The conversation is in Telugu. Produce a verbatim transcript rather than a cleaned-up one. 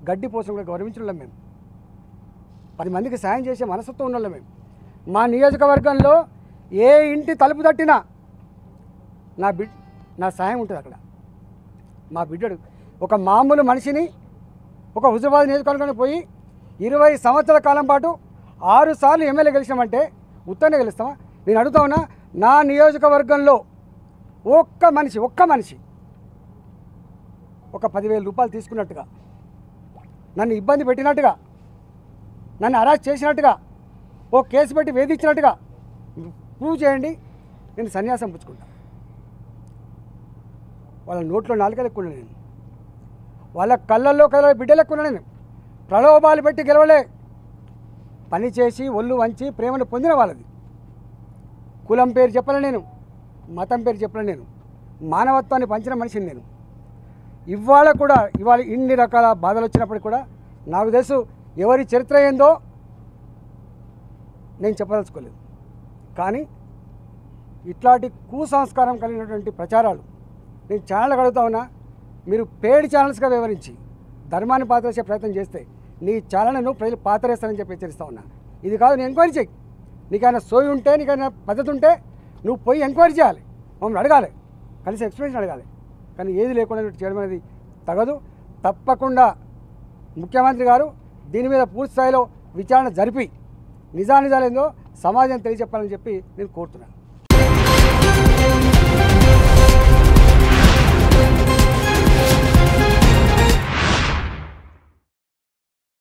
గడ్డి పోసం కూడా గౌరవించడం మేము పది మందికి సాయం చేసే మనస్తత్వం ఉన్న మేము మా నియోజకవర్గంలో ఏ ఇంటి తలుపు తట్టినా నా బిడ్ నా సాయం ఉంటుంది అక్కడ మా బిడ్డడు ఒక మామూలు మనిషిని ఒక హుజూరాబాద్ నియోజకవర్గానికి పోయి ఇరవై సంవత్సరాల కాలం పాటు ఆరు సార్లు ఎమ్మెల్యే గెలిచామంటే ఉత్తనే గెలుస్తామా నేను అడుగుతా ఉన్నా నా నియోజకవర్గంలో ఒక్క మనిషి ఒక్క మనిషి ఒక పదివేల రూపాయలు తీసుకున్నట్టుగా నన్ను ఇబ్బంది పెట్టినట్టుగా నన్ను అరెస్ట్ చేసినట్టుగా ఓ కేసు పెట్టి వేధించినట్టుగా ప్రూవ్ చేయండి నేను సన్యాసం పుచ్చుకుంటా వాళ్ళ నోట్లో నాలుక లెక్కున్నా నేను వాళ్ళ కళ్ళల్లో కళ్ళ బిడ్డ లెక్కున్నా నేను ప్రలోభాలు పెట్టి గెలవలే పని చేసి ఒళ్ళు వంచి ప్రేమను పొందిన వాళ్ళది కులం పేరు చెప్పలే నేను మతం పేరు చెప్పలే నేను మానవత్వాన్ని పంచిన మనిషిని నేను ఇవాళ కూడా ఇవాళ ఇన్ని రకాల బాధలు వచ్చినప్పటికి కూడా నాకు తెలుసు ఎవరి చరిత్ర ఏందో నేను చెప్పదలుచుకోలేదు కానీ ఇట్లాంటి కుసంస్కారం కలిగినటువంటి ప్రచారాలు నేను ఛానల్ అడుగుతా ఉన్నా మీరు పేడ్ ఛానల్స్గా వివరించి ధర్మాన్ని పాతరేసే ప్రయత్నం చేస్తే నీ ఛానల్ను ప్రజలు పాతరేస్తారని చెప్పి హెచ్చరిస్తా ఉన్నా ఇది కాదు నేను ఎంక్వైరీ చేయి నీకైనా సోయి ఉంటే నీకైనా పద్ధతి ఉంటే నువ్వు పోయి ఎంక్వైరీ చేయాలి మమ్మల్ని అడగాలి కలిసి ఎక్స్ప్లెనేషన్ అడగాలి కానీ ఏది లేకుండా చేయడం అనేది తగదు తప్పకుండా ముఖ్యమంత్రి గారు దీని మీద పూర్తి స్థాయిలో విచారణ జరిపి నిజానిజాలేందో సమాజం తెలియచెప్పాలని చెప్పి నేను కోరుతున్నాను